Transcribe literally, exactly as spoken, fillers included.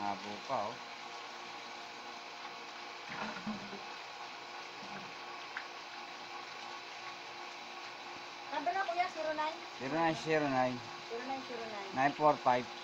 Habo pa oh. Number na kuya, zero nine? zero nine zero nine zero nine zero nine. nine four five